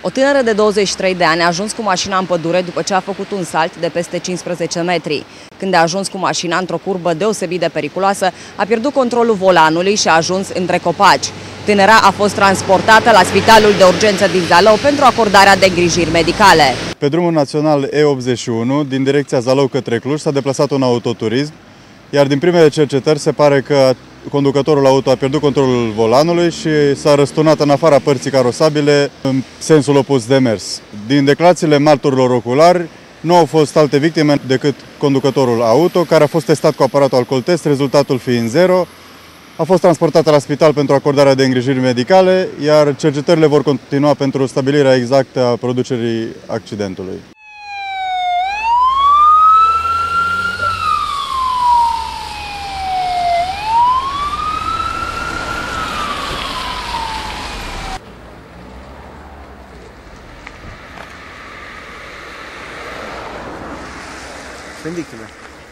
O tânără de 23 de ani a ajuns cu mașina în pădure după ce a făcut un salt de peste 15 metri. Când a ajuns cu mașina într-o curbă deosebit de periculoasă, a pierdut controlul volanului și a ajuns între copaci. Tânăra a fost transportată la Spitalul de Urgență din Zalău pentru acordarea de îngrijiri medicale. Pe drumul național E81, din direcția Zalău către Cluj, s-a deplasat un autoturism, iar din primele cercetări se pare că conducătorul auto a pierdut controlul volanului și s-a răsturnat în afara părții carosabile în sensul opus de mers. Din declarațiile martorilor oculari, nu au fost alte victime decât conducătorul auto, care a fost testat cu aparatul alcool test, rezultatul fiind 0. A fost transportată la spital pentru acordarea de îngrijiri medicale, iar cercetările vor continua pentru stabilirea exactă a producerii accidentului. Sunt victime.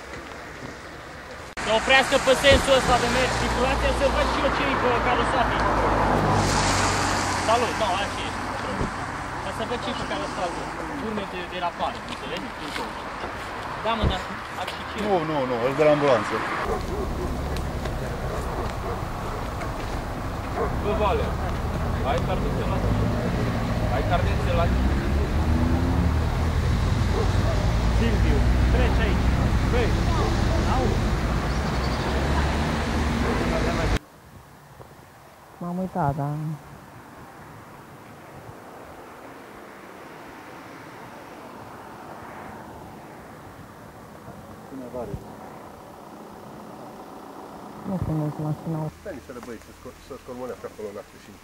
Să oprească pe sensul ăsta de mers circulația, să văd și eu ce-i pe carosabil. Salut, nu, așa e. Ca să văd ce-i pe carosabil. Urme de derapare, înțelegi? Da, mă, dar ar și ce? Nu, ăsta de la ambulanță. Bă, Vale, ai carnețe la tine? Ai carnețe la tine? Silviu, treci aici. Băi, au. M-am uitat, dar... Nu cunosc mașina. Stai niște băieți să scormonească acolo în acțiune.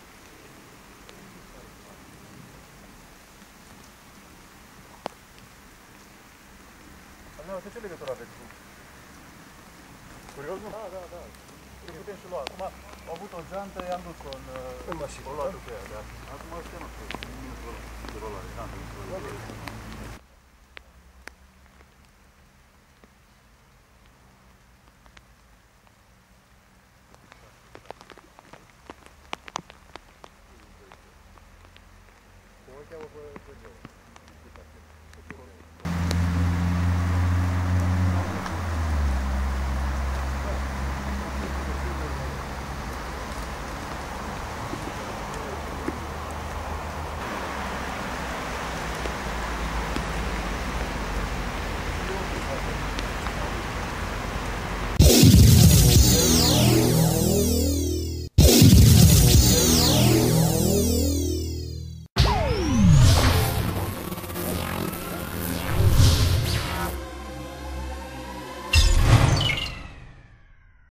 Asta ce legătură aveți cu? Curios, nu? Da. Îi putem și lua. Acum au avut o geantă, i-am dus în mașină. O luat după ea, da. Acum ăștia nu știu, minutul de rolare, Cum o cheamă pe Geo?